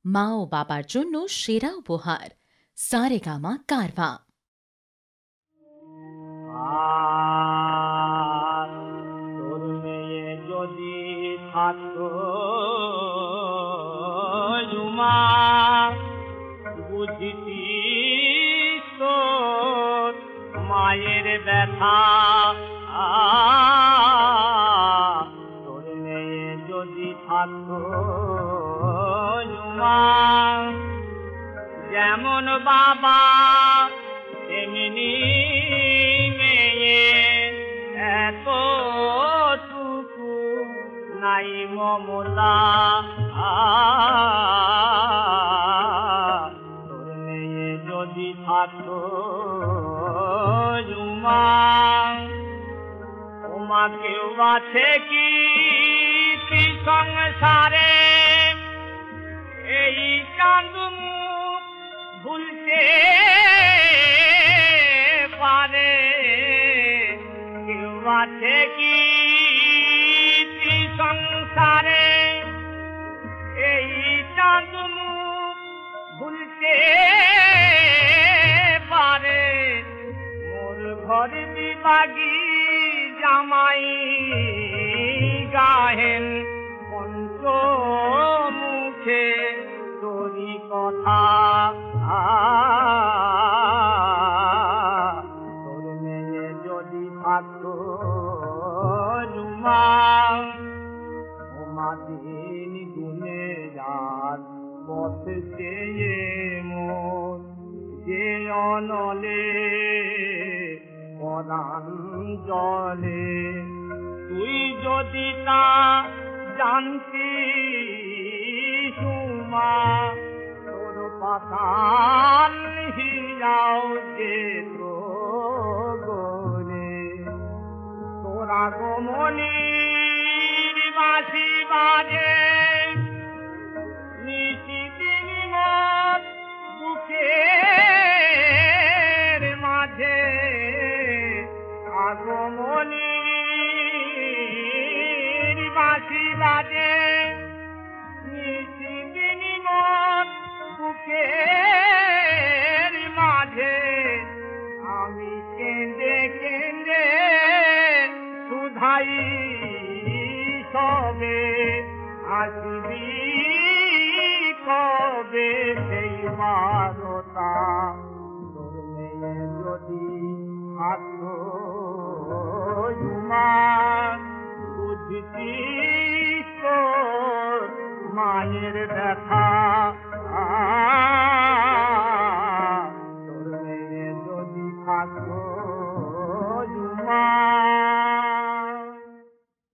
মা ও বাবার জন্য সেরা উপহার সারেগামা কারভা। তোর মেয়ে যদি থাকতো জুমা বুঝিতিস তোর মায়ের ব্যথা। তোর মেয়ে যদি থাকতো জুমা যেমন বাবা তেমনি মেয়ে, এতটুকু নাই মমতা। তোর মেয়ে যদি থাকতো জুমা ওমা কেউ আছে কি সংসারে এই কান্দু ভুলতে পারে? কেউ আছে কি সংসারে এই কান্দু ভুলতে পারে? মোর ঘর বিভাগী জামাই গাহেন পঞ্চমুখে তোরি কথা। তোর মেয়ে যদি থাকতো জুমা ওমা দিন গুনে যার পথ চেয়ে মোর যে অনলে পরাণ জলে। তুই যদি তা জানতি সুমা তোর পাতাল হিয়াও যে গোরে তোরা গোমনির বাঁশি বাজে নিশিদিন মোর বুকের মাঝে। আগমনির বাঁশি বাজে নিশিদিন মোর বুকের মাঝে। আমি কেঁদে কেঁদে শুধাই সবে আসবি কবে সেই বারতা? তোর মেয়ে যদি থাকতো জুমা বুঝতিস তোর মায়ের ব্যথা। তোর মেয়ে যদি থাকতো